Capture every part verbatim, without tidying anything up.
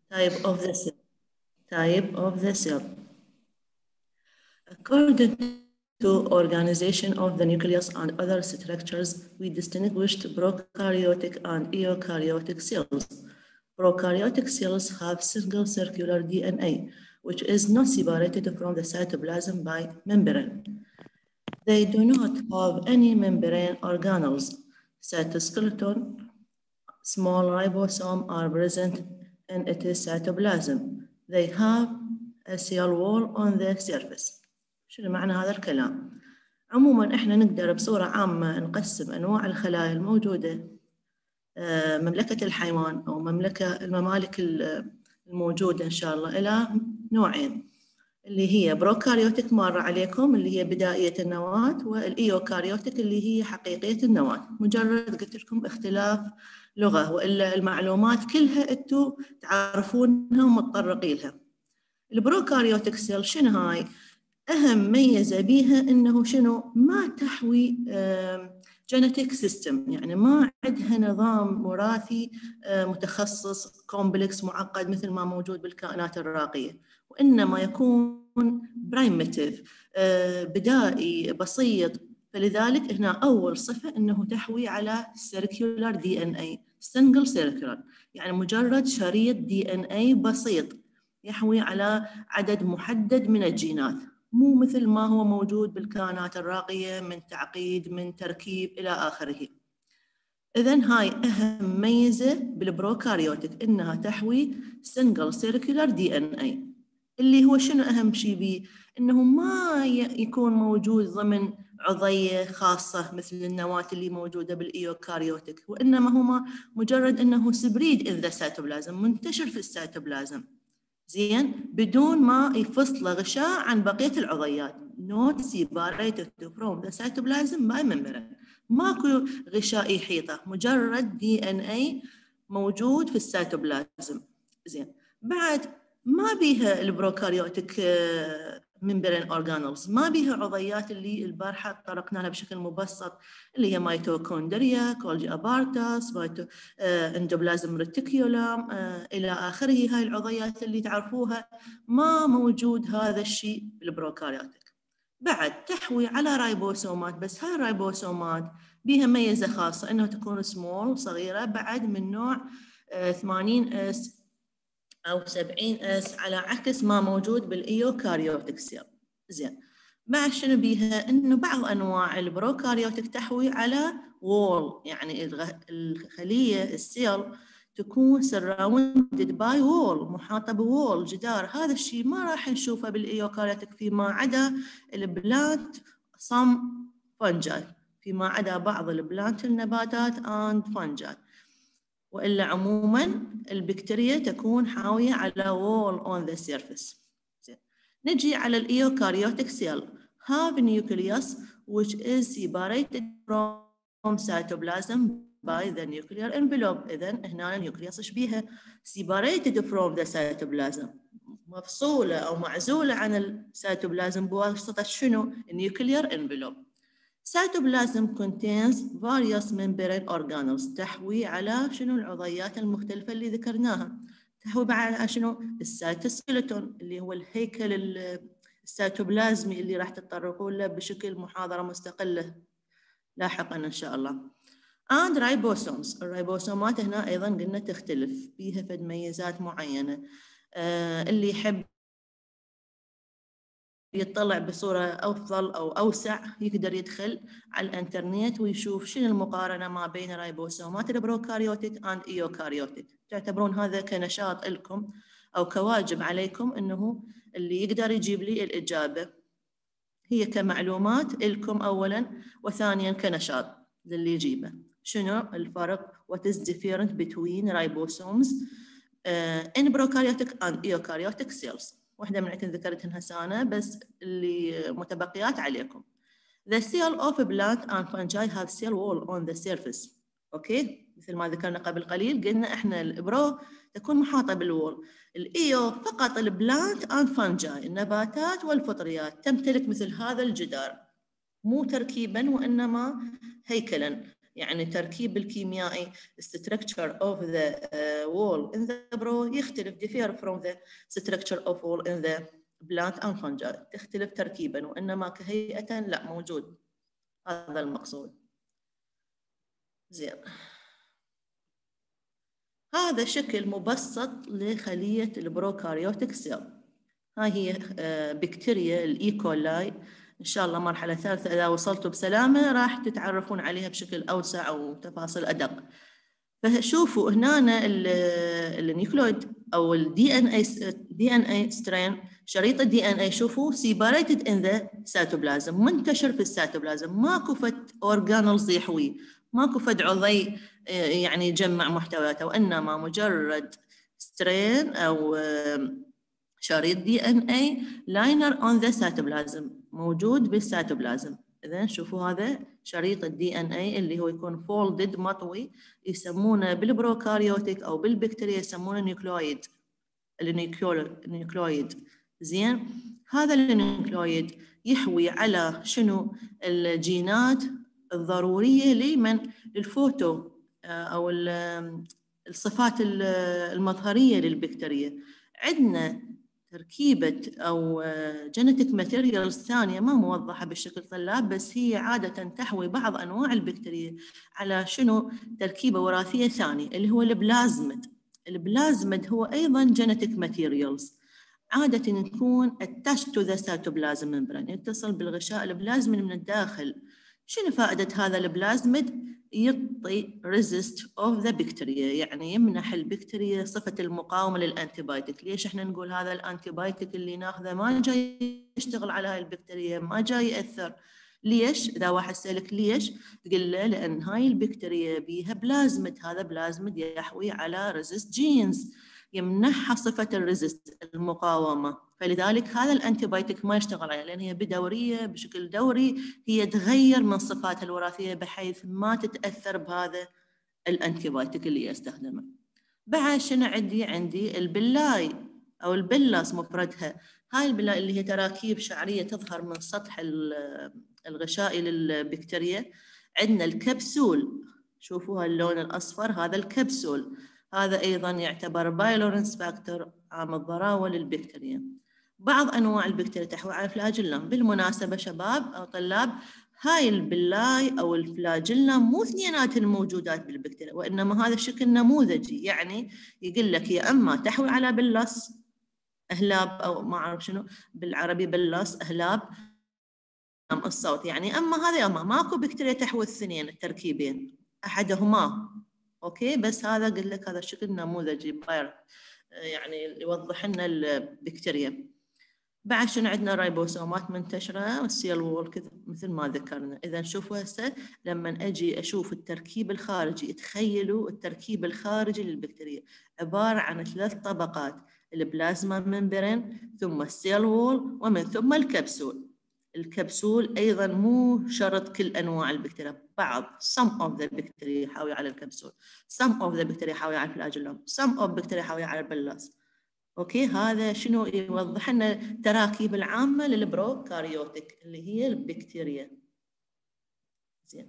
Type of the cell. Type of the cell. According to organization of the nucleus and other structures, we distinguished prokaryotic and eukaryotic cells. Prokaryotic cells have single circular D N A, which is not separated from the cytoplasm by membrane. They do not have any membrane organelles. Cytoskeleton, small ribosome are present in its cytoplasm. They have a cell wall on the surface. شنو معنى هذا الكلام؟ عموما احنا نقدر بصورة عامة نقسم انواع الخلايا الموجودة مملكة الحيوان او مملكة الممالك الموجودة ان شاء الله الى نوعين، اللي هي بروكاريوتيك مر عليكم اللي هي بدائية النواة، والايوكاريوتيك اللي هي حقيقية النواة. مجرد قلت لكم اختلاف لغة، والا المعلومات كلها انتم تعرفونها ومتطرقين لها. البروكاريوتيك سيل شنو هاي؟ أهم ميزة بيها إنه شنو؟ ما تحوي جينيتيك سيستم، يعني ما عندها نظام وراثي متخصص كومبلكس معقد مثل ما موجود بالكائنات الراقية، وإنما يكون برايمتيف بدائي بسيط. فلذلك هنا أول صفة إنه تحوي على سيركيولار دي إن إيه، سنجل سيركيولار، يعني مجرد شريط دي إن إيه بسيط يحوي على عدد محدد من الجينات، مو مثل ما هو موجود بالكائنات الراقية من تعقيد من تركيب إلى آخره. إذن هاي أهم ميزة بالبروكاريوتيك، إنها تحوي سنجل سيركيولار دي إن إيه، اللي هو شنو أهم شيء بيه؟ إنه ما يكون موجود ضمن عضية خاصة مثل النواة اللي موجودة بالإيوكاريوتيك، وإنما هو مجرد إنه سبريد إن ذا سيتوبلازم، منتشر في السيتوبلازم، زين، بدون ما يفصل غشاء عن بقية العضيات. not separated from the cytoplasm by membrane. ماكو غشاء يحيطه، مجرد دي ان اي موجود في السيتوبلازم. زين، بعد ما بيها البروكاريوتيك ممبرين اورجانلز، ما بيها عضيات اللي البارحه طرقنا لها بشكل مبسط، اللي هي ميتوكوندريا، كولجي ابارتاس، ميتو آه، اندوبلازم ريتيكيولم آه، الى اخره. هاي العضيات اللي تعرفوها ما موجود هذا الشيء بالبروكاريوتيك. بعد تحوي على رايبوسومات، بس هاي الرايبوسومات بيها ميزه خاصه، انها تكون سمول صغيره، بعد من نوع آه، ثمانين اس أو سبعين اس، على عكس ما موجود بالإيوكاريوتيك سيل. زين، بعد شنو بيها؟ إنه بعض أنواع البروكاريوتيك تحوي على وول، يعني الخلية السيل تكون surrounded by wall، محاطة بوول، جدار. هذا الشيء ما راح نشوفه بالإيوكاريوتيك فيما عدا البلانت some fungi، فيما عدا بعض البلانت النباتات and fungi. وإلا عموماً البكتيريا تكون حاوية على wall on the surface. نجي على الإيوكاريوتيك cell have nucleus which is separated from cytoplasm by the nuclear envelope. إذن هنا النيوكليوس إيش بيها؟ separated from the cytoplasm، مفصولة أو معزولة عن السيتوبلازم بواسطة شنو؟ nuclear envelope. Cytoplasm contains various membrane organelles، تحوي على شنو؟ العضيات المختلفة اللي ذكرناها. تحوي على شنو؟ السيتوسكيلتون اللي هو الهيكل السيتوبلازمي اللي راح تتطرقون له بشكل محاضرة مستقلة لاحقا إن شاء الله. and ribosomes، الريبوسومات هنا أيضا قلنا تختلف، فيها فد ميزات معينة. آه اللي يحب يطلع بصورة أفضل أو أوسع يقدر يدخل على الإنترنت ويشوف شنو المقارنة ما بين رايبوسومات البروكاريوتيك and إيوكاريوتيك. تعتبرون هذا كنشاط لكم أو كواجب عليكم، إنه اللي يقدر يجيب لي الإجابة هي كمعلومات لكم أولاً، وثانياً كنشاط للي يجيبه. شنو الفرق؟ what is different between ribosomes uh, in prokaryotic and eukaryotic cells. واحدة من عندكم ذكرتها هسه، بس اللي متبقيات عليكم. The cell of plant and fungi have cell wall on the surface. أوكي، مثل ما ذكرنا قبل قليل، قلنا إحنا الإبرو تكون محاطة بالوول. الإيو فقط البلانت and fungi، النباتات والفطريات تمتلك مثل هذا الجدار، مو تركيباً وإنما هيكلاً. يعني تركيب الكيميائي structure of the uh, wall in the pro يختلف differ from the structure of wall in the plant and fungi. تختلف تركيبا، وإنما كهيئة لا موجود. هذا المقصود. زين. هذا شكل مبسط لخلية البروكاريوتيك سيل. هاي هي بكتيريا الإيكولاي. إن شاء الله مرحلة ثالثة إذا وصلتوا بسلامة راح تتعرفون عليها بشكل أوسع أو تفاصيل أدق. فشوفوا هنا النيوكلويد أو الدي إن إيه دي إن إيه سترين، شريط الدي إن إيه شوفوا separated in the cytoplasm، منتشر في السيتوبلازم، ماكو فد أورجانلز يحوي، ماكو فد عضي يعني يجمع محتوياته، وإنما مجرد سترين أو شريط دي إن إيه لاينر on the cytoplasm موجود بالسيتوبلازم. إذن شوفوا هذا شريط الدي إن إيه اللي هو يكون فولدد مطوي، يسمونه بالبروكاريوتيك أو بالبكتيريا يسمونه نيوكلويد. النيوكلويد زين. هذا النيوكلويد يحوي على شنو؟ الجينات الضرورية لمن؟ للفوتو أو الصفات المظهرية للبكتيريا. عندنا تركيبة أو جينيتيك ماتيريالز ثانية ما موضحة بالشكل طلاب، بس هي عادة تحوي بعض أنواع البكتيريا على شنو؟ تركيبة وراثية ثانية اللي هو البلازميد. البلازميد هو أيضاً جينيتيك ماتيريالز، عادة يكون attached to the cytoplasm membrane، يتصل بالغشاء البلازمي من الداخل. شنو فائدة هذا البلازميد؟ يعطي resist of the bacteria، يعني يمنح البكتيريا صفة المقاومة للأنتيبايوتيك. ليش احنا نقول هذا الأنتيبايوتيك اللي ناخذه ما جاي يشتغل على هاي البكتيريا، ما جاي يأثر؟ ليش؟ إذا واحد سألك ليش؟ تقول له لأن هاي البكتيريا بيها بلازميد، هذا بلازميد يحوي على resist genes، يمنحها صفة الريزست المقاومة، فلذلك هذا الأنتيبايوتيك ما يشتغل عليها، لأن هي بدورية بشكل دوري هي تغير من صفاتها الوراثية بحيث ما تتأثر بهذا الأنتيبايوتيك اللي يستخدمه. بعد شنو عندي؟ عندي البلاي أو البلاس مفردها. هاي البلاي اللي هي تراكيب شعرية تظهر من سطح الغشائي للبكتيريا. عندنا الكبسول، شوفوا اللون الأصفر هذا الكبسول، هذا أيضاً يعتبر بايلورنس فاكتور عامل ضراوة للبكتيريا. بعض أنواع البكتيريا تحوي على الفلاجيلم. بالمناسبة شباب أو طلاب، هاي البلاي أو الفلاجيلم مو اثنينات الموجودات بالبكتيريا، وإنما هذا الشكل نموذجي، يعني يقول لك يا أما تحوي على بلاس أهلاب أو ما أعرف شنو بالعربي بلاس أهلاب الصوت، يعني أما هذا أما ماكو بكتيريا تحوي الاثنين التركيبين أحدهما. أوكي، بس هذا قلت لك هذا الشكل نموذجي باير يعني يوضح لنا البكتيريا. بعد شنو عندنا؟ رايبوسومات منتشرة والسيل وول كذا مثل ما ذكرنا. إذا شوفوا هسه لما أجي أشوف التركيب الخارجي، تخيلوا التركيب الخارجي للبكتيريا عبارة عن ثلاث طبقات، البلازما ممبرين ثم السيل وول ومن ثم الكبسول. الكبسول أيضاً مو شرط كل أنواع البكتيريا، بعض some of the bacteria يحاوي على الكبسول، some of the bacteria يحاوي على الفلاجيلم، some of bacteria يحاوي على البلاس. أوكي، هذا شنو يوضح لنا التراكيب العامة للبروكاريوتيك اللي هي البكتيريا. زين.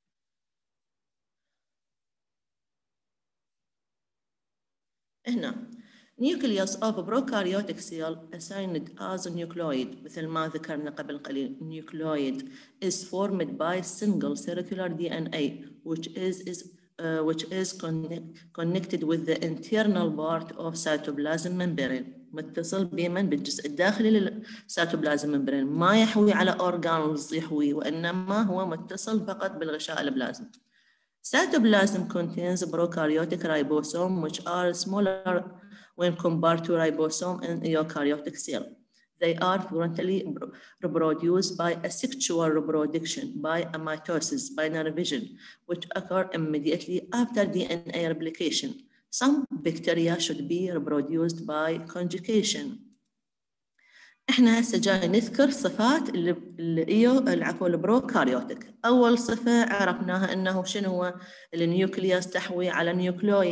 هنا nucleus of prokaryotic cell assigned as a nucleoid مثل ما ذكرنا قبل قليل. nucleoid is formed by single circular دي إن إيه which is, is uh, which is connect, connected with the internal part of cytoplasm membrane، متصل بمن؟ بالجزء الداخلي للسيتوبلازم ممبرين، ما يحوي على organelles يحوي، وإنما هو متصل فقط بالغشاء البلازم. Cytoplasm contains prokaryotic ribosome which are smaller when compared to ribosome in eukaryotic cell. They are frequently reproduced by asexual reproduction, by mitosis, by division, which occur immediately after D N A replication. Some bacteria should be reproduced by conjugation. احنا هسه جاي نذكر صفات الايو العفو البروكاريوتيك. اول صفه عرفناها انه شنو هو؟ النيوكليوس تحوي على نيوكلويد.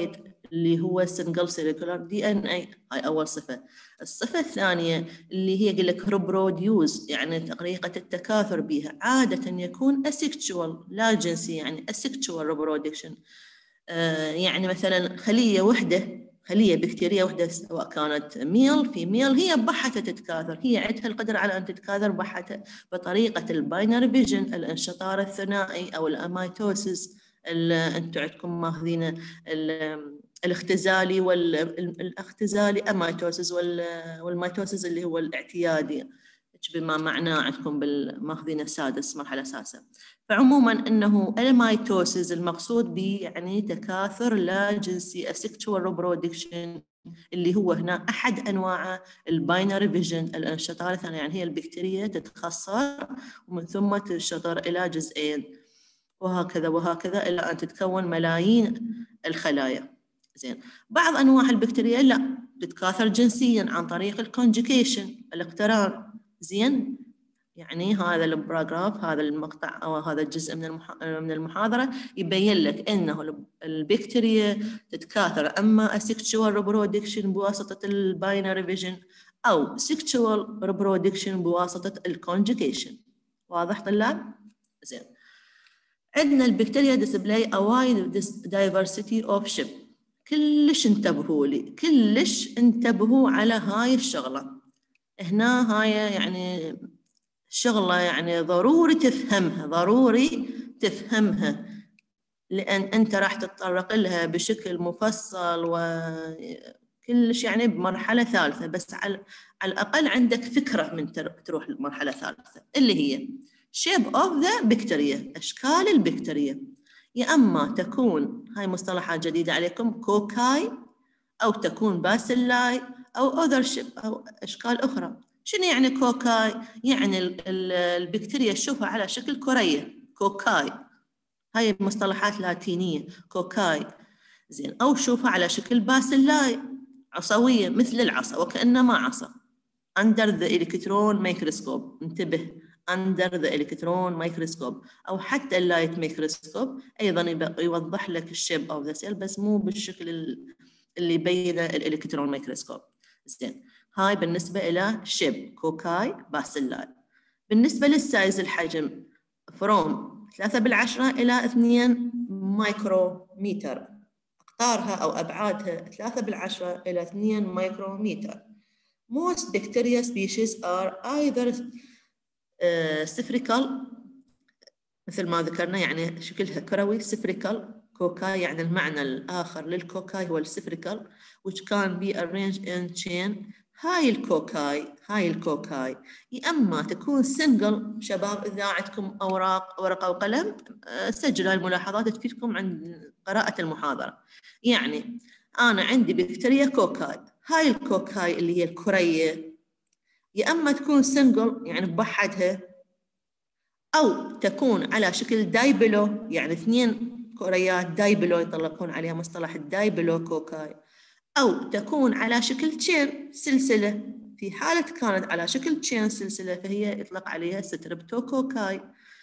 اللي هو single cellular دي إن إيه. هاي أول صفة. الصفة الثانية اللي هي يقول لك reproduce، يعني طريقة التكاثر بها عادة يكون asexual لا جنسي، يعني asexual reproduction. آه يعني مثلا خلية وحدة، خلية بكتيريا وحدة سواء كانت ميل في ميل، هي بحتها تتكاثر، هي عندها القدرة على أن تتكاثر بحتها بطريقة الباينري فيجن، الانشطار الثنائي أو الأميتوسيس. أنتم عندكم ماخذين الاختزالي والاختزالي أميتوسيس، والميتوسيس اللي هو الاعتيادي بما معناه عندكم بالماخذين السادس مرحلة سادسة. فعموما انه الميتوسيس المقصود به يعني تكاثر لا جنسي asexual reproduction، اللي هو هنا احد انواع الباينري فيجن، الانشطار الثاني، يعني هي البكتيريا تتخصر ومن ثم تنشطر الى جزئين وهكذا وهكذا الى ان تتكون ملايين الخلايا. زين، بعض انواع البكتيريا لا تتكاثر جنسيا عن طريق الكونجيكيشن، الاقتران. زين، يعني هذا الباراجراف، هذا المقطع أو هذا الجزء من من المحاضرة يبين لك أنه البكتيريا تتكاثر أما asexual reproduction بواسطة الباينري فيجن أو sexual reproduction بواسطة الكونجيكيشن. واضح طلاب؟ زين. عندنا البكتيريا display a wide diversity of shape. كلش انتبهوا لي، كلش انتبهوا على هاي الشغلة. هنا هاي يعني شغلة يعني ضروري تفهمها، ضروري تفهمها، لأن أنت راح تتطرق لها بشكل مفصل وكلش يعني بمرحلة ثالثة، بس على, على الأقل عندك فكرة من تروح لمرحلة ثالثة اللي هي shape of the bacteria، أشكال البكتيريا. يا أما تكون، هاي مصطلحات جديدة عليكم، كوكاي، أو تكون باسيلاي، أو other shape أو أشكال أخرى. شنو يعني كوكاي؟ يعني البكتيريا تشوفها على شكل كرية، كوكاي، هاي مصطلحات لاتينية، كوكاي. زين، أو شوفها على شكل باسيلاي، عصوية مثل العصا وكأنما عصا. under the electron microscope، انتبه، under the electron microscope، أو حتى اللايت ميكروسكوب أيضا يوضح لك الشيب أوف ذا سيل، بس مو بالشكل اللي يبينه الإلكترون ميكروسكوب. زين، هاي بالنسبة إلى شيب كوكاي باسيلاي. بالنسبة للسايز الحجم فروم ثلاثة بالعشرة إلى اثنين مايكرومتر، أقطارها أو أبعادها ثلاثة بالعشرة إلى اثنين مايكرومتر. Most bacteria species are either uh, spherical مثل ما ذكرنا، يعني شكلها كروي، spherical. كوكاي يعني المعنى الآخر للكوكاي هو السفريكال which can be arranged in chain. هاي الكوكاي هاي الكوكاي يا أما تكون سنجل. شباب إذا عندكم أوراق ورقة وقلم سجلوا الملاحظات تفيدكم عند قراءة المحاضرة. يعني أنا عندي بكتيريا كوكاي، هاي الكوكاي اللي هي الكرية يا أما تكون سنجل يعني بوحدها، أو تكون على شكل دايبلو، يعني اثنين كريات دايبلو يطلقون عليها مصطلح الدايبلو كوكاي، أو تكون على شكل تشين سلسلة. في حالة كانت على شكل تشين سلسلة فهي يطلق عليها ستريبتوكوكاي،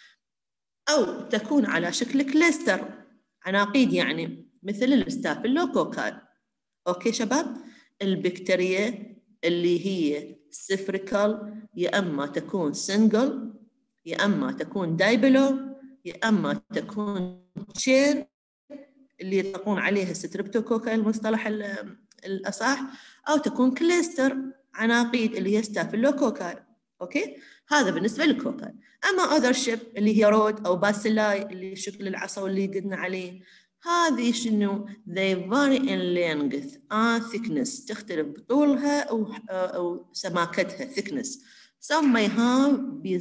أو تكون على شكل كليستر عناقيد يعني مثل الستافيلوكوكاي. أوكي شباب، البكتيريا اللي هي سفريكال يا أما تكون سنجل يا أما تكون دايبلو يا أما تكون تشين اللي يطلقون عليها ستريبتوكوكاي المصطلح الأصح، أو تكون كليستر عناقيد اللي هي ستافيلوكوكاي. أوكي، هذا بالنسبة للكوكاي. أما أذر شيب اللي هي رود أو باسيلاي اللي شكل العصا اللي قلنا عليه، هذه شنو؟ they vary in length and thickness، تختلف بطولها أو أو سماكتها thickness. some may have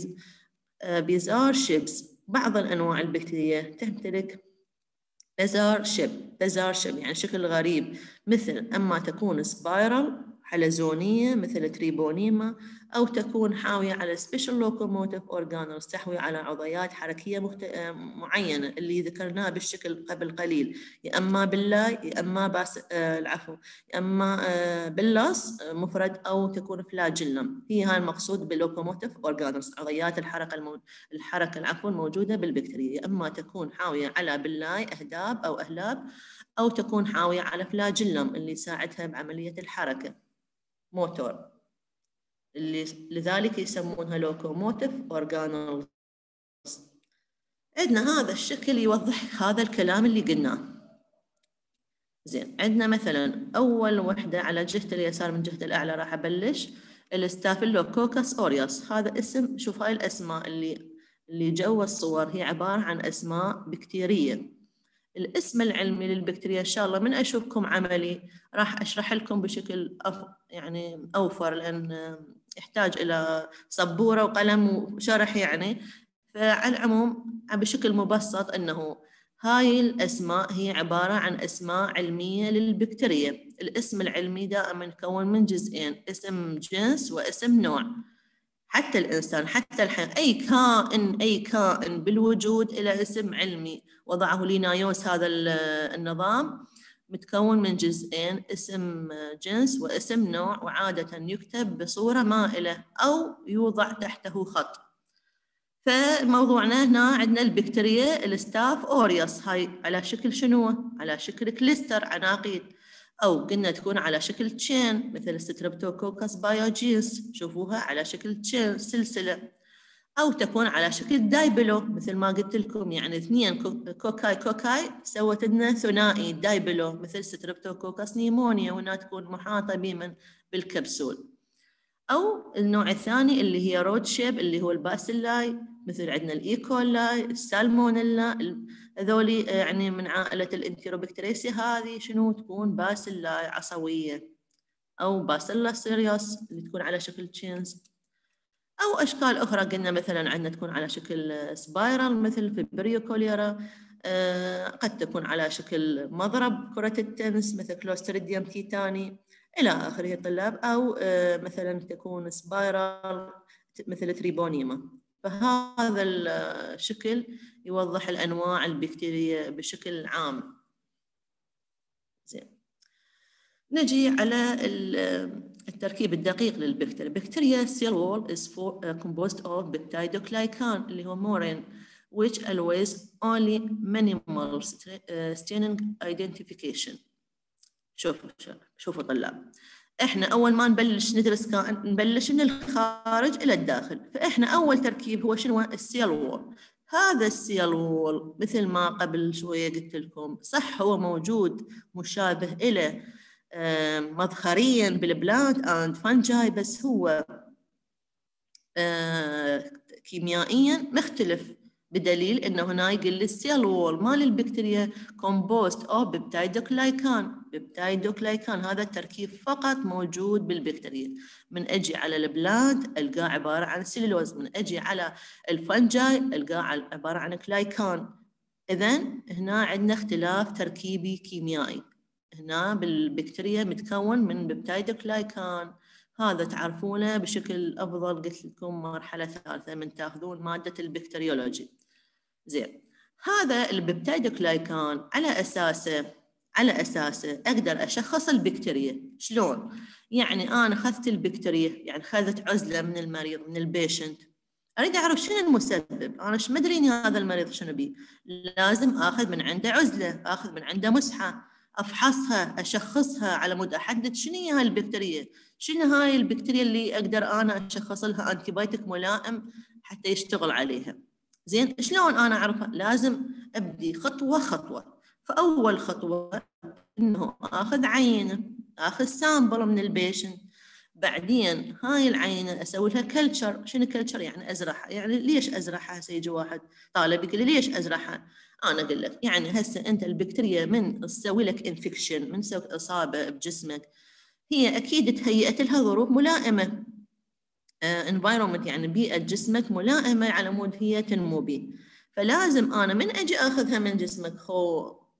bizarre shapes. بعض الأنواع البكتيريا تمتلك bizarre shape، bizarre shape يعني شكل غريب، مثل أما تكون سبايرال حلزونية مثل تريبونيما، أو تكون حاوية على special locomotive organelles تحوي على عضيات حركية مخت... معينة اللي ذكرناها بالشكل قبل قليل، يا أما باللا يا أما باس آه العفو يا أما آه باللاس آه مفرد، أو تكون فلاجيلم. هي هاي المقصود باللوكوموتيف organelles، عضيات الحركة المو... الحركة العفو الموجودة بالبكتيريا، يا أما تكون حاوية على باللاي أهداب أو أهلاب، أو تكون حاوية على فلاجيلم اللي يساعدها بعملية الحركة موتور، اللي لذلك يسمونها لوكوموتيف أورغانيلز. عندنا هذا الشكل يوضح هذا الكلام اللي قلناه. زين، عندنا مثلا أول وحدة على جهة اليسار من جهة الأعلى راح أبلش الستافيلوكوكس أوريوس. هذا اسم، شوف هاي الأسماء اللي اللي جوا الصور هي عبارة عن أسماء بكتيرية. الاسم العلمي للبكتيريا إن شاء الله من أشوفكم عملي راح أشرح لكم بشكل أف... يعني أوفر، لأن يحتاج إلى سبورة وقلم وشرح يعني. فعلى العموم بشكل مبسط أنه هاي الأسماء هي عبارة عن أسماء علمية للبكتيريا. الاسم العلمي دائما يكون من جزئين، اسم جنس واسم نوع. حتى الإنسان، حتى الحيوان، أي كائن أي كائن بالوجود إلى اسم علمي وضعه لينايوس. هذا النظام متكون من جزئين، اسم جنس واسم نوع، وعادة يكتب بصورة مائلة أو يوضع تحته خط. فموضوعنا هنا عندنا البكتيريا الستاف أوريوس، هاي على شكل شنو؟ على شكل كليستر، عناقيد، أو قلنا تكون على شكل تشين مثل ستريبتوكوكس بايوجينس، شوفوها على شكل تشين سلسلة، أو تكون على شكل دايبلو مثل ما قلت لكم، يعني اثنين كوكاي كوكاي سوت لنا ثنائي دايبلو مثل ستريبتوكوكس نيمونيا، وهنا تكون محاطة بمن بالكبسول. أو النوع الثاني اللي هي رود شيب اللي هو الباسيلاي، مثل عندنا الإيكولاي، السالمونيلا، هذولي يعني من عائلة الانتيروبكتيريسي. هذه شنو تكون؟ باسيلاي عصوية، أو باسيلا سيريوس اللي تكون على شكل تشينز. أو أشكال أخرى قلنا مثلا عندنا تكون على شكل سبايرال مثل في بريوكوليرا، آه قد تكون على شكل مضرب كرة التنس مثل كلوستريديوم تيتاني إلى آخره طلاب، أو آه مثلا تكون سبايرال مثل تريبونيما. فهذا الشكل يوضح الأنواع البكتيرية بشكل عام. زين، نجي على التركيب الدقيق للبكتيريا. بكتيريا cell wall is for, uh, composed of peptidoglycan اللي هو مورين which allows only minimal staining identification. شوفوا شوفوا طلاب، احنا اول ما نبلش ندرس كائن نبلش من الخارج الى الداخل. فاحنا اول تركيب هو شنو؟ السيل وول. هذا السيل وول مثل ما قبل شويه قلت لكم، صح هو موجود مشابه الى مظهريا بالبلانت اند فانجاي، بس هو كيميائيا مختلف، بدليل انه هنا يقول لي السيل وول مال البكتيريا كومبوست او بيبتايدوكلايكان. بيبتايدوكلايكان هذا التركيب فقط موجود بالبكتيريا. من اجي على البلانت القاه عباره عن سيلولوز، من اجي على الفنجاي القاه عباره عن كلايكان. اذا هنا عندنا اختلاف تركيبي كيميائي. هنا بالبكتيريا متكون من بيبتايدوكلايكان، هذا تعرفونه بشكل أفضل قلت لكم مرحلة ثالثة من تاخذون مادة البكتيريولوجي. زين، هذا البيبتايدوكلايكان على أساسه على أساسه أقدر أشخص البكتيريا. شلون؟ يعني أنا أخذت البكتيريا، يعني أخذت عزلة من المريض من البيشنت، أريد أعرف شنو المسبب. أنا إيش مدري إن هذا المريض شنو بيه، لازم آخذ من عنده عزلة، آخذ من عنده مسحة، أفحصها أشخصها على مود أحدد شنو هي هاي البكتيريا، شنو هاي البكتيريا اللي أقدر أنا أشخص لها أنتيبيوتيك ملائم حتى يشتغل عليها. زين، شلون أنا أعرفها؟ لازم أبدي خطوة خطوة. فأول خطوة إنه آخذ عينة، آخذ سامبل من البيشنت، بعدين هاي العينة أسوي لها كلتشر. شنو كلتشر؟ يعني أزرعها. يعني ليش أزرعها؟ سيجي واحد طالب يقول لي ليش أزرعها؟ أنا أقول لك يعني هسه أنت البكتيريا من تسوي لك انفكشن، من تسوي إصابة بجسمك، هي أكيد تهيئت لها ظروف ملائمة، environment يعني بيئة جسمك ملائمة على مود هي تنمو بيه. فلازم أنا من أجي أخذها من جسمك، خو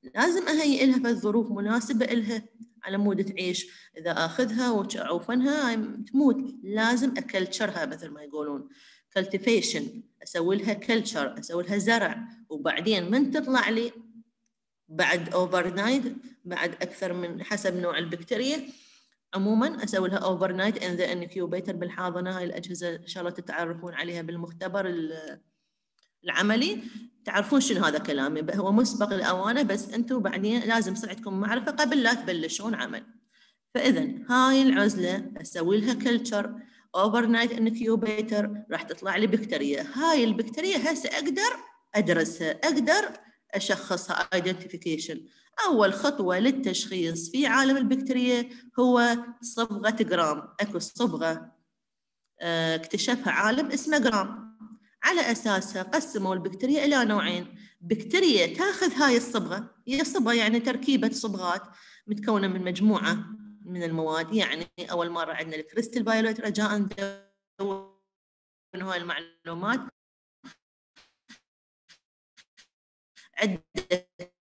لازم أهيئ لها في الظروف مناسبة إلها على مود تعيش. إذا آخذها وأعوفنها تموت، لازم أكلتشرها مثل ما يقولون cultivation، أسوي لها كلتشر، أسوي لها زرع، وبعدين من تطلع لي بعد اوفر نايت، بعد أكثر من حسب نوع البكتيريا، عموما أسوي لها اوفر نايت ان ذا انكيوبيتر بالحاضنة. هاي الأجهزة إن شاء الله تتعرفون عليها بالمختبر العملي، تعرفون شنو هذا كلامي، هو مسبق الأوانة، بس أنتم بعدين لازم يصير عندكم معرفة قبل لا تبلشون عمل. فإذا هاي العزلة أسوي لها كلتشر اوفر نايت انكيوبيتر، راح تطلع لي بكتيريا. هاي البكتيريا هسه أقدر أدرسها، أقدر أشخصها identification. أول خطوة للتشخيص في عالم البكتيريا هو صبغة جرام. أكو صبغة اكتشفها عالم اسمه جرام، على أساسها قسموا البكتيريا إلى نوعين. بكتيريا تاخذ هاي الصبغة، هي صبغة يعني تركيبة صبغات متكونة من مجموعة من المواد. يعني أول مرة عندنا الكريستال فايوليت، رجاء ندون هاي المعلومات. عدة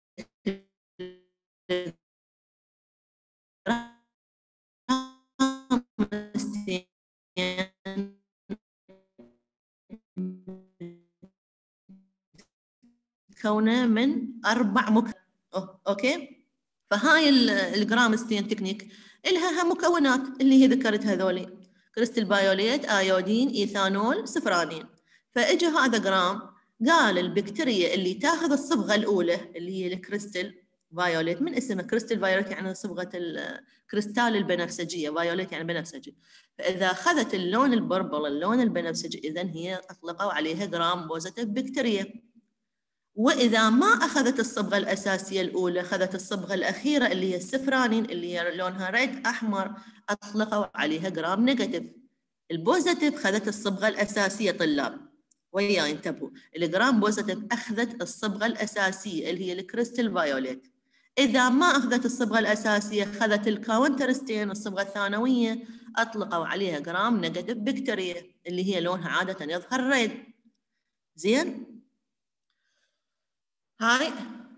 متكونة من أربع مكونات. أوكي، فهاي الجرام ستين تكنيك إلها مكونات اللي هي ذكرت هذولي: كريستال فايوليت، ايودين، ايثانول، سفرانين. فاجى هذا جرام قال البكتيريا اللي تاخذ الصبغه الاولى اللي هي الكريستال فايوليت، من اسمها كريستال فايوليت يعني صبغه الكريستال البنفسجيه، فايوليت يعني بنفسجي. فاذا اخذت اللون البربل، اللون البنفسجي، اذا هي اطلقوا عليها جرام بوزيتيف بكتيريا. وإذا ما أخذت الصبغة الأساسية الأولى، أخذت الصبغة الأخيرة اللي هي السفرانين اللي هي لونها ريد أحمر، أطلقوا عليها جرام نيجاتيف. البوزيتيف أخذت الصبغة الأساسية. طلاب وياي انتبهوا، الجرام بوزيتيف أخذت الصبغة الأساسية اللي هي الكريستال فايوليت. إذا ما أخذت الصبغة الأساسية، أخذت الكاونتر ستين الصبغة الثانوية، أطلقوا عليها جرام نيجاتيف بكتيريا اللي هي لونها عادة يظهر ريد. زين، هاي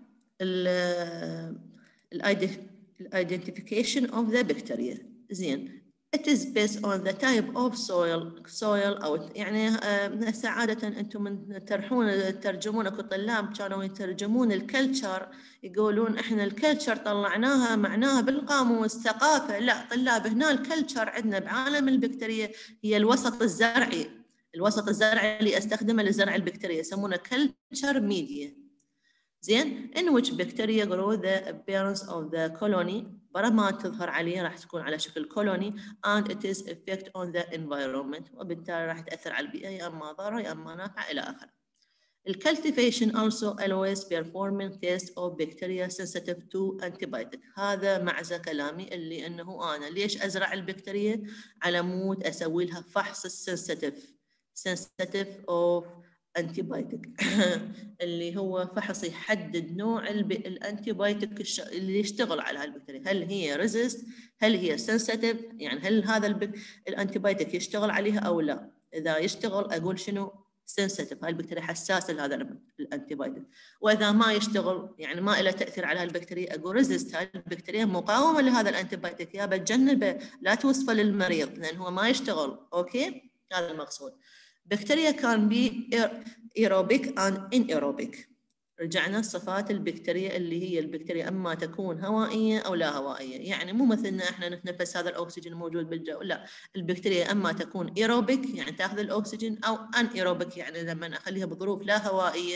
الايدنتيفيكيشن اوف ذا بكتيريا. زين، it is based on the type of soil soil او يعني هسه عاده انتم من ترحون ترجمون، اكو طلاب كانوا يترجمون الكلتشر يقولون احنا الكلتشر طلعناها معناها بالقاموس ثقافه. لا طلاب، هنا الكلتشر عندنا بعالم البكتيريا هي الوسط الزرعي، الوسط الزرعي اللي استخدمه لزرع البكتيريا يسمونه كلتشر ميديا. زين، in which bacteria grow the appearance of the colony، برا ما تظهر عليها راح تكون على شكل colony and it is effect on the environment، وبالتالي راح تأثر على البيئة يا أما ضارة يا أما نافعة إلى آخره. الcultivation also always performing test of bacteria sensitive to antibiotic. هذا معنى كلامي اللي أنه أنا ليش أزرع البكتيريا على مود أسوي لها فحص السنسيتيف sensitive of antibiotic اللي هو فحص يحدد نوع الانتيبايوتيك اللي يشتغل على هالبكتيريا، هل هي ريزيست، هل هي سنسيتيف، يعني هل هذا الانتيبايوتيك يشتغل عليها او لا. اذا يشتغل اقول شنو سنسيتيف، هاي البكتيريا حساسه لهذا الانتيبايوتيك. واذا ما يشتغل يعني ما له تاثير على هالبكتيريا اقول ريزيست، هاي البكتيريا مقاومه لهذا الانتيبايوتيك، يا بتجنبه لا توصفه للمريض لان هو ما يشتغل. اوكي، هذا المقصود. بكتيريا كان بي ايروبيك اند ان ايروبيك. رجعنا صفات البكتيريا اللي هي البكتيريا اما تكون هوائيه او لا هوائيه، يعني مو مثلنا احنا نتنفس هذا الاكسجين الموجود بالجو، لا البكتيريا اما تكون ايروبيك يعني تاخذ الاكسجين، او ان ايروبيك يعني لما اخليها بظروف لا هوائيه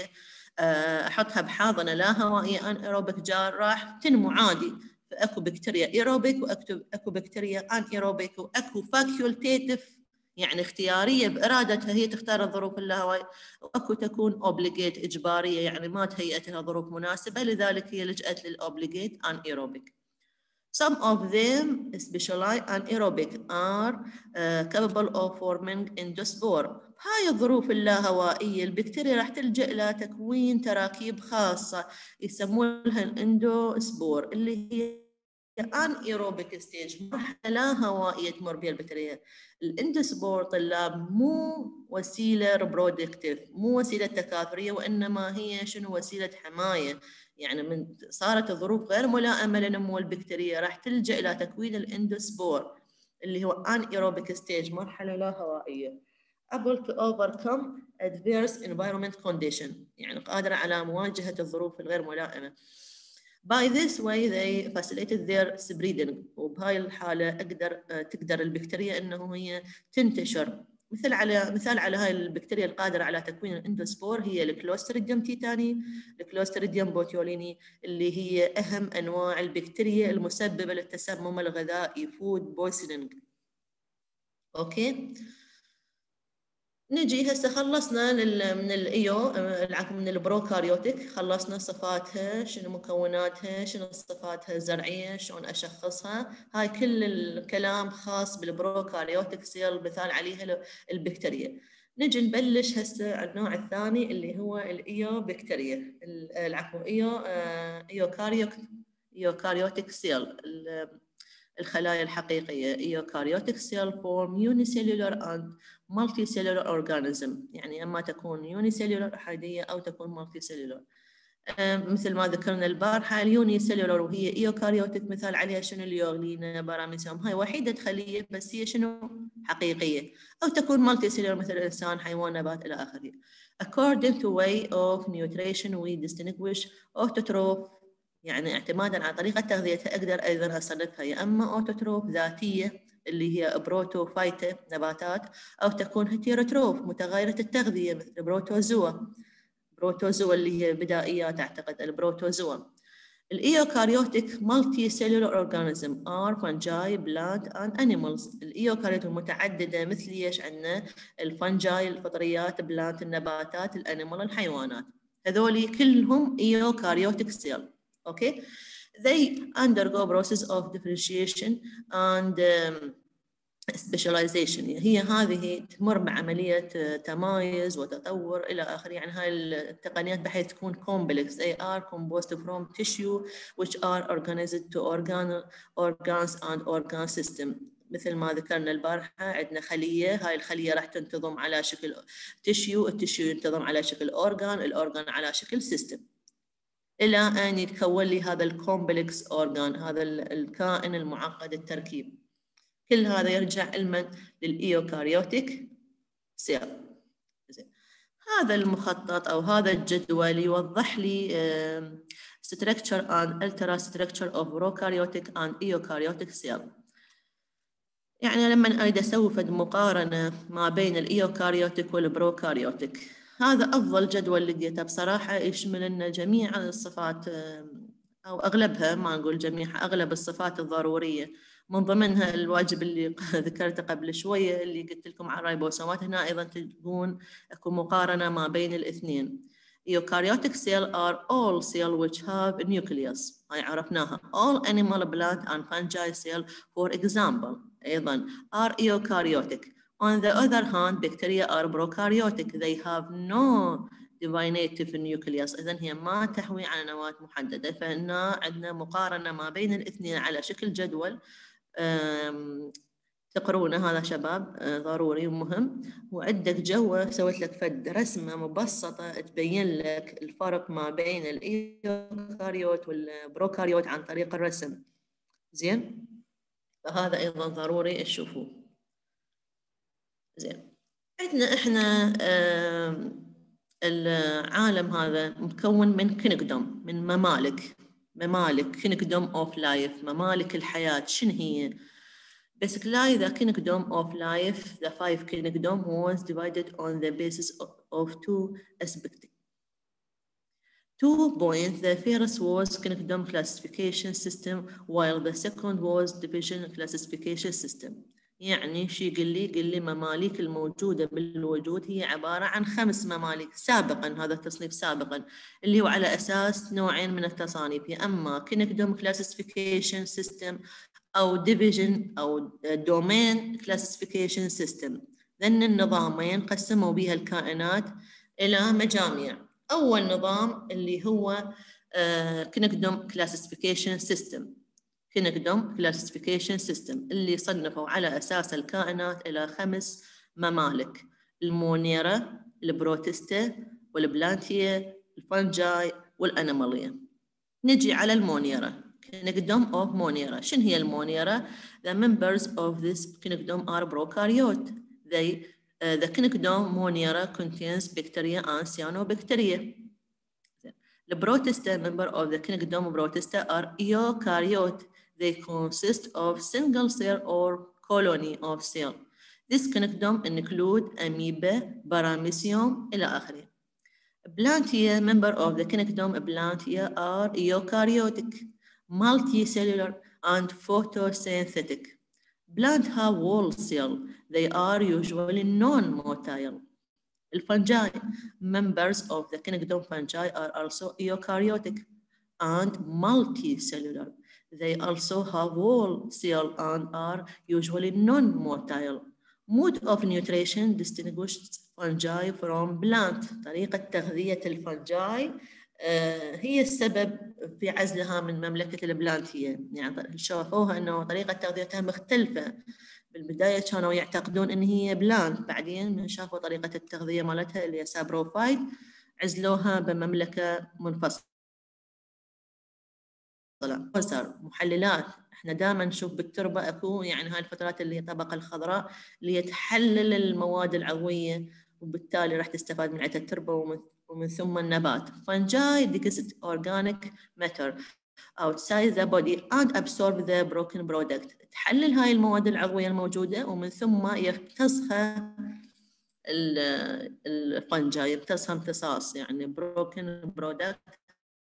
احطها بحاضنه لا هوائيه ان ايروبيك جار راح تنمو عادي. فاكو بكتيريا ايروبيك واكو اكو بكتيريا ان ايروبيك، واكو فاكيولتيتيف يعني اختياريه بارادتها هي تختار الظروف اللاهوائيه، واكو تكون اوبليجيت اجباريه يعني ما تهيأت لها ظروف مناسبه لذلك هي لجأت للاوبليجيت ان ايروبيك. Some of them, especially anaerobic, are uh, capable of forming endospore. هاي الظروف اللاهوائية البكتيريا راح تلجأ إلى تكوين تراكيب خاصة يسمونها الاندوسبور اللي هي ان ايروبيك ستيج، مرحله لا هوائيه تمر بها البكتيريا. الاندوسبور طلاب مو وسيله ريبرودكتيف، مو وسيله تكاثريه، وانما هي شنو؟ وسيله حمايه. يعني من صارت الظروف غير ملائمه لنمو البكتيريا راح تلجا الى تكوين الاندوسبور اللي هو ان ايروبيك ستيج، مرحله لا هوائيه. able to overcome adverse environment condition، يعني قادره على مواجهه الظروف الغير ملائمه. By this way they facilitated their spreading، وبهاي الحالة أقدر تقدر البكتيريا إنه هي تنتشر. مثل على مثال على هاي البكتيريا القادرة على تكوين الاندوسبور هي الكلوستريديوم تيتاني، الكلوستريديوم بوتيوليني، اللي هي أهم أنواع البكتيريا المسببة للتسمم الغذائي food poisoning. أوكي. نجي هسه خلصنا من الايو من البروكاريوتيك، خلصنا صفاتها، شنو مكوناتها، شنو صفاتها الزرعيه، شلون اشخصها. هاي كل الكلام خاص بالبروكاريوتيك سيل، مثال عليها البكتيريا. نجي نبلش هسه على النوع الثاني اللي هو الايو بكتيريا، العفو ايو ايوكاريوتيك ايوكاريوتيك سيل، الخلايا الحقيقية. ايوكاريوتيك سيل form unicellular and multicellular organism، يعني اما تكون unicellular احادية او تكون multicellular. مثل ما ذكرنا البارحة اليونيسيلولر وهي ايوكاريوتيك مثال عليها شنو؟ اليوغلينا، باراميسيوم، هاي وحيدة خلية بس هي شنو؟ حقيقية. او تكون مالتي مثل الانسان، حيوان، نبات، الى اخره. According to way of nutrition we distinguish autotroph، يعني اعتمادا على طريقة تغذيتها أقدر أيضا أصنفها يا أما أوتوتروف ذاتية اللي هي بروتوفايتا نباتات، أو تكون هيتيروتروف متغيرة التغذية مثل بروتوزوا بروتوزوا اللي هي بدائيات أعتقد البروتوزوا. الإيوكاريوتيك مالتي سيلولر أورجانيزم are fungi, plant and animals. الإيوكاريوت متعددة مثل ايش عندنا؟ الفنجاي الفطريات، بلانت النباتات، الأنيمال الحيوانات، هذولي كلهم إيوكاريوتيك سيل. Okay, they undergo process of differentiation and um, specialization. هي هذه تمر بعملية تمايز وتطور إلى آخره. يعني هاي التقنيات بحيث تكون complex. They are composed from tissue which are organized to organ, organs and organ system. مثل ما ذكرنا البارحة عندنا خلية، هاي الخلية راح تنتظم على شكل tissue، التشيو ينتظم على شكل organ، الأورغان على شكل system، إلى أن يتكون لي هذا الكومبلكس أورغان، هذا الكائن المعقد التركيب. كل هذا يرجع علما للإيوكاريوتيك سيل. هذا المخطط أو هذا الجدول يوضح لي uh, structure and ultra structure of prokaryotic and eukaryotic cell. يعني لما أريد أسوي فد مقارنة ما بين الإيوكاريوتيك والبروكاريوتيك، هذا أفضل جدول لقيته بصراحة، يشمل لنا جميع الصفات أو أغلبها، ما نقول جميعها، أغلب الصفات الضرورية، من ضمنها الواجب اللي ذكرته قبل شوية اللي قلت لكم على الريبوسومات. هنا أيضا تكون أكو مقارنة ما بين الاثنين. Eukaryotic cells are all cells which have a nucleus، هاي عرفناها. All animal, plant and fungi cells for example أيضا are eukaryotic. On the other hand, bacteria are prokaryotic. They have no divinative nucleus. إذن هي ما تحوي على نواة محددة. فهنا عندنا مقارنة ما بين الاثنين على شكل جدول تقرونه هذا شباب ضروري ومهم. وعندك جوا سويت لك فد رسمة مبسطة تبين لك الفرق ما بين الإيوكاريوت والبروكاريوت عن طريق الرسم. زين، فهذا أيضا ضروري تشوفوه. زين، عندنا إحنا العالم هذا مكون من كينجدوم، من ممالك ممالك كينجدوم أوف لايف، ممالك الحياة. شنو هي؟ Basically, the kingdom of life, the five kingdom, was divided on the basis of, of two aspects. Two points. The first was kingdom classification system, while the second was division classification system. يعني شي قل لي قل لي مماليك الموجودة بالوجود هي عبارة عن خمس ممالك سابقا، هذا التصنيف سابقا اللي هو على أساس نوعين من التصانيف، يا أما kingdom classification system أو division أو domain classification system. ذن النظامين قسموا بها الكائنات إلى مجاميع. أول نظام اللي هو uh, kingdom classification system. كينغدوم كلاسيفيكيشن سيستم اللي صنفوا على أساس الكائنات إلى خمس ممالك: المونيرا، البروتيستا، والبلانتيا، الفنجاي، والأنيماليا. نجي على المونيرا. Kingdom of Monera. شنو هي المونيرا؟ The members of this kingdom are prokaryote. They, uh, the kingdom Monera contains bacteria and cyanobacteria. The protista member of the kingdom protista are eukaryote. They consist of single cell or colony of cell. This kingdom include amoeba, paramecium, إلى آخره. Plantae member of the kingdom Plantae are eukaryotic, multicellular, and photosynthetic. Plants have wall cell. They are usually non-motile. The fungi, members of the kingdom fungi, are also eukaryotic and multicellular. They also have wall cell and are usually non-motile. Mode of nutrition distinguishes fungi from plant. طريقة تغذية الفنجاي هي السبب في عزلها من مملكة البلانتية. يعني شافوها أنه طريقة تغذيتها مختلفة. بالبداية كانوا يعتقدون أن هي بلانت، بعدين من شافوا طريقة التغذية مالتها اللي هي سابروفايد عزلوها بمملكة منفصلة. محللات، احنا دائما نشوف بالتربة اكو يعني هاي الفترات اللي هي الطبقة الخضراء اللي تحلل المواد العضوية، وبالتالي راح تستفاد من عدة التربة ومن, ومن ثم النبات. Fungi deposit organic matter outside the body and absorb the broken product. تحلل هاي المواد العضوية الموجودة ومن ثم يمتصها الفنجاي، يمتصها امتصاص يعني broken product.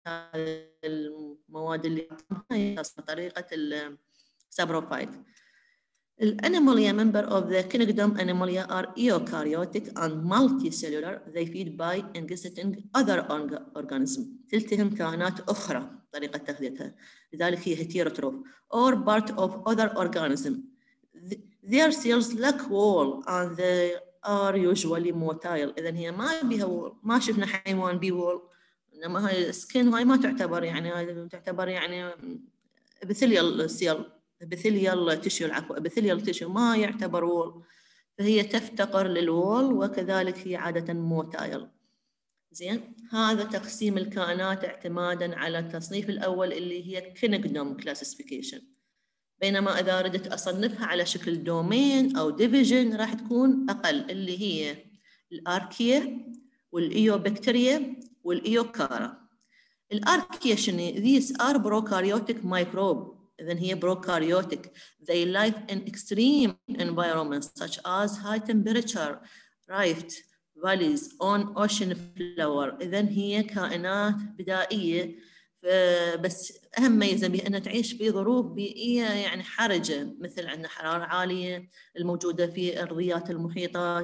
المواد اللي بطريقة السابروفايت. Animalia member of the kingdom Animalia are eukaryotic and multicellular. They feed by ingesting other organisms. تلتهم كائنات أخرى طريقة تغذيتها، لذلك هي heterotroph or part of other organism. Their cells lack wall and they are usually motile. إذن هي ما بيها wall. ما شفنا حيوان بي wall. إنما هاي سكين هاي ما تعتبر يعني هاي تعتبر يعني ابيثيليال سيل، ابيثيليال تيشو، العفو ابيثيليال تيشو ما يعتبر وول، فهي تفتقر للوول وكذلك هي عادة موتايل. زين، هذا تقسيم الكائنات اعتمادا على التصنيف الأول اللي هي كينغدوم كلاسيفيكيشن. بينما إذا ردت أصنفها على شكل دومين أو ديفيجن راح تكون أقل، اللي هي الأركيا والإيوبكتيريا والإيوكارا. الأركيا شنو؟ These are prokaryotic microbe. إذن هي prokaryotic. They live in extreme environments such as high temperature, rift valleys on ocean floor. إذن هي كائنات بدائية، بس أهم ميزة بها أنها تعيش في ظروف بيئية يعني حرجة، مثل عندنا حرارة عالية الموجودة في أرضيات المحيطات،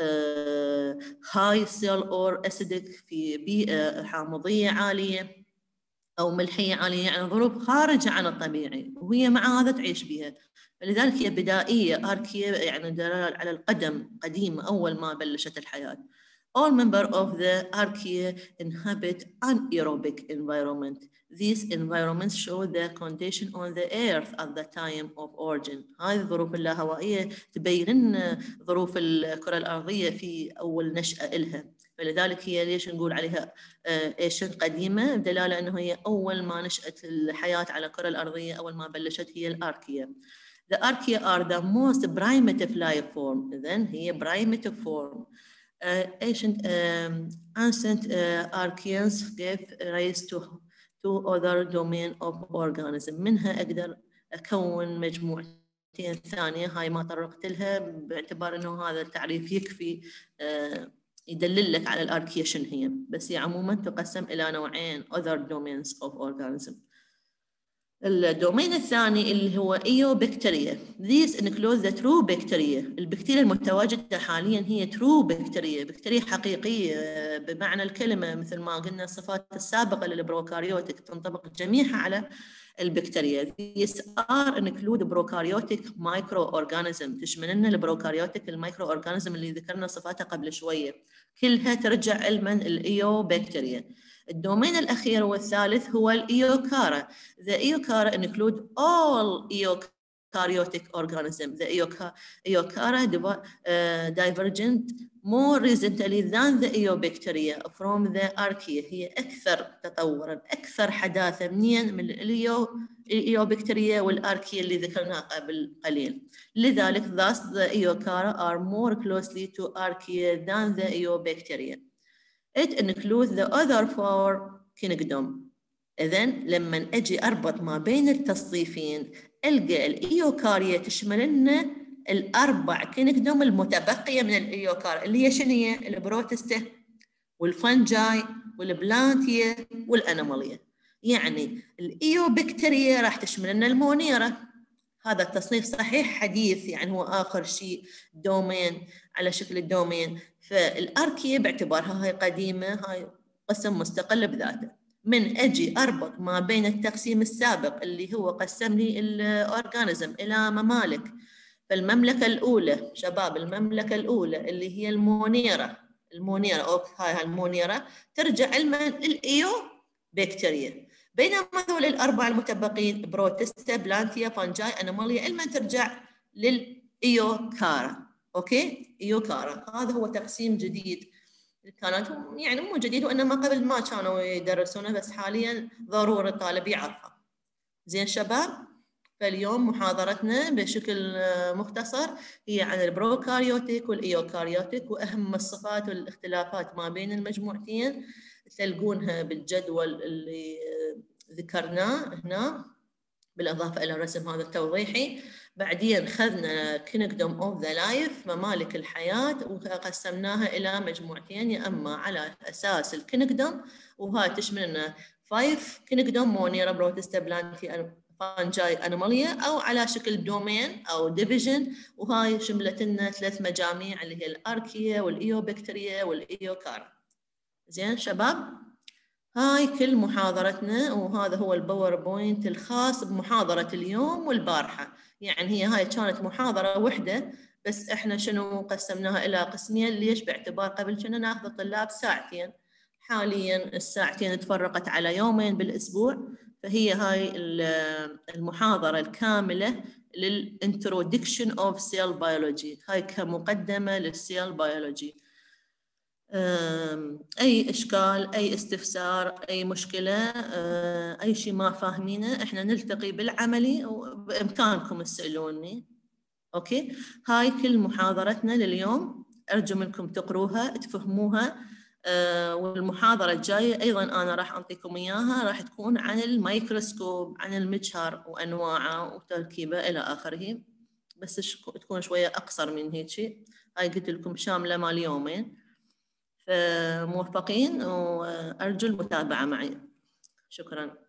high cell or acidic في بيئة حامضية عالية أو ملحية عالية، يعني ظروف خارجة عن الطبيعي وهي مع هذا تعيش بها. فلذلك هي بدائية. أركيا يعني دلالة على القدم، قديمة أول ما بلشت الحياة. All members of the archaea inhabit anaerobic environment. These environments show the condition on the earth at the time of origin. هذه الظروف اللاهوائية تبين لنا ظروف الكرة الأرضية في أول نشأة إلها. فلذلك هي ليش نقول عليها ايشن قديمة؟ دلالة أنه هي أول ما نشأت الحياة على الكرة الأرضية، أول ما بلشت هي الأركيا. The archaea are the most primitive life form. إذن هي primitive form. Uh, ancient um, ancient uh, archaeans gave rise to to other domain of organism. منها أقدر أكون مجموعتين ثانية، هاي ما طرقت لها باعتبار أنه هذا التعريف يكفي uh, يدلل لك على الأركيا شنو هي، بس هي عموما تقسم إلى نوعين other domains of organism. الدومين الثاني اللي هو إيوبكتيريا. These include the true bacteria. البكتيريا المتواجدة حاليا هي true bacteria، بكتيريا حقيقية بمعنى الكلمة، مثل ما قلنا الصفات السابقة للبروكاريوتيك تنطبق جميعها على البكتيريا. These are include prokaryotic microorganism. تشمل لنا البروكاريوتيك المايكرو اورجانيزم اللي ذكرنا صفاتها قبل شوية، كلها ترجع علما الإيوبكتيريا. الدومين الأخير والثالث هو الإيوكارا. The Eocara include all eukaryotic organisms. The Eocara uh, divergent more recently than the Eobacteria from the Archaea. هي أكثر تطوراً، أكثر حداثة منين من الإيوبكتيريا والأركيا اللي ذكرناها قبل قليل. لذلك thus the Eocara are more closely to Archaea than the Eobacteria. It includes the other four kingdom. إذن لما أجي أربط ما بين التصنيفين ألقى الإيوكاريا تشمل لنا الأربع كينجدوم المتبقية من الإيوكاريا اللي هي شنو هي؟ البروتستا والفنجاي والبلانتيا والأنيماليا. يعني الإيوبكتيريا راح تشمل لنا المونيرا. هذا التصنيف صحيح حديث، يعني هو آخر شيء دومين على شكل الدومين. فالأركيا باعتبارها هاي قديمة، هاي قسم مستقل بذاته. من أجي أربط ما بين التقسيم السابق اللي هو قسم لي الأورغانيزم إلى ممالك. فالمملكة الأولى شباب، المملكة الأولى اللي هي المونيرا، المونيرا أو هاي المونيرا ترجع علما للإيو بكتيريا. بينما هذول الأربعة المتبقين بروتستا بلانتيا فانجاي أنيماليا علما ترجع للإيوكارا. أوكي، إيوكارا هذا هو تقسيم جديد كانت، يعني مو جديد وإنما قبل ما كانوا يدرسونه، بس حاليا ضروري الطالب يعرفه. زين شباب، فاليوم محاضرتنا بشكل مختصر هي عن البروكاريوتيك والإيوكاريوتيك وأهم الصفات والاختلافات ما بين المجموعتين. تلقونها بالجدول اللي ذكرناه هنا بالإضافة إلى الرسم هذا التوضيحي. بعدين خذنا Kingdom of the Life، ممالك الحياة، وقسمناها إلى مجموعتين، يا أما على أساس الكينجدوم وهاي تشمل لنا five Kingdom مونيرا بروتستا بلانتي فانجاي أنيماليا، أو على شكل دومين أو ديفيجن، وهاي شملت لنا ثلاث مجاميع اللي هي الأركيا والإيوبكتيريا والإيوكارا. زين شباب، هاي كل محاضرتنا، وهذا هو الباوربوينت الخاص بمحاضرة اليوم والبارحة. يعني هي هاي كانت محاضرة واحدة، بس احنا شنو قسمناها إلى قسمين. ليش؟ باعتبار قبل كنا ناخذ الطلاب ساعتين، حاليا الساعتين تفرقت على يومين بالأسبوع. فهي هاي المحاضرة الكاملة للإنترودكشن أوف سيل بيولوجي، هاي كمقدمة للسيل بيولوجي. أي إشكال، أي استفسار، أي مشكلة، أي شيء ما فاهمينه، إحنا نلتقي بالعملي وبإمكانكم تسألوني. أوكي، هاي كل محاضرتنا لليوم، أرجو منكم تقروها تفهموها. والمحاضرة الجاية أيضاً أنا راح أعطيكم إياها، راح تكون عن الميكروسكوب، عن المجهر وأنواعه وتركيبه إلى آخره، بس تكون شوية أقصر من هيك. هاي قلت لكم شاملة مال يومين. موفقين وأرجو المتابعة معي. شكراً.